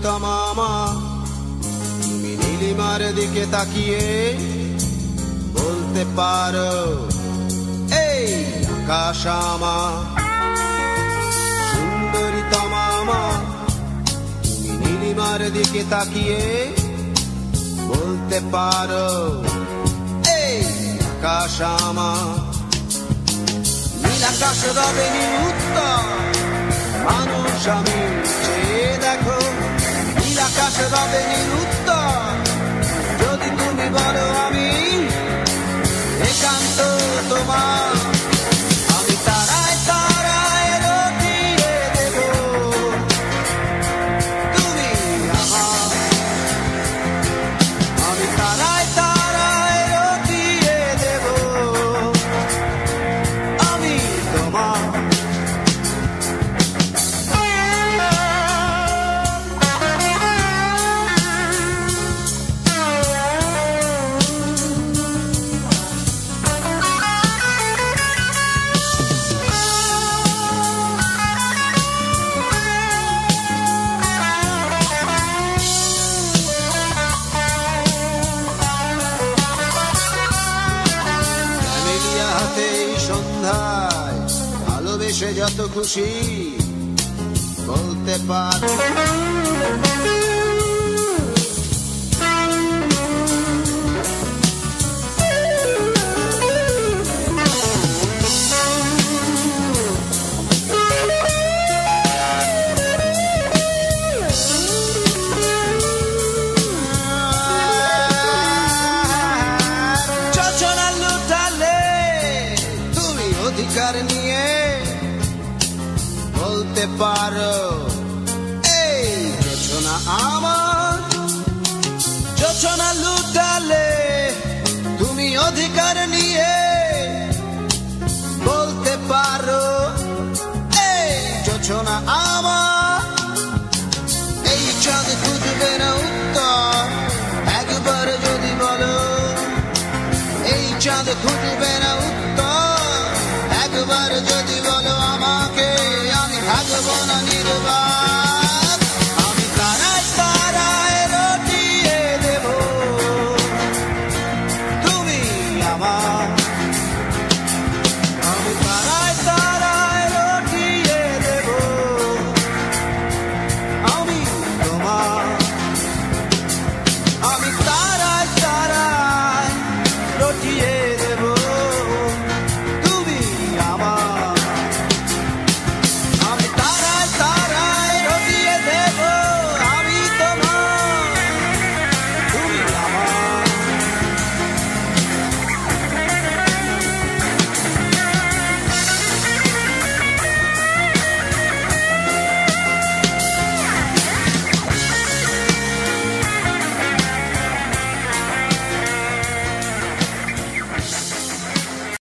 তমামা তুমি নীলিমার দিকে তাকিয়ে বলতে পারো এই আকাশ আমার। সুন্দরী তমামা তুমি নীলিমার দিকে তাকিয়ে বলতে পারো এই আকাশ আমার। নীল আকাশ রবে নীল উত্তর মানুষ আমি চেয়ে দেখো। নীল আকাশ রবে নীল উত্তর যদি তুমি বলো আমি একান্ত তোমার। আমি তারায় তারায় রটিয়ে দেব তুমি আমার। আমি তারায় তারায় রটিয়ে দেব আমি তোমার। সন্ধ্যায় ভালোবেসে যত খুশি বলতে পারি। অধিকার নিয়ে বলতে পারো এই জোছনা আমার। জোছনা লুটালে তুমি অধিকার নিয়ে বলতে পারো এই জোছনা আমার। এই চাঁদ খুঁজবে না উত্তর একবার যদি বলো। এই চাঁদ খুঁজবে না উত্তর একবার যদি বলো আমাকে। আমি থাকবো না নির্বাক।